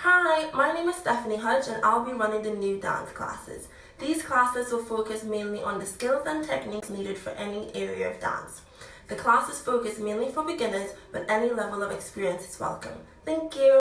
Hi, my name is Stephanie Hodge and I'll be running the new dance classes. These classes will focus mainly on the skills and techniques needed for any area of dance. The classes focus mainly for beginners, but any level of experience is welcome. Thank you.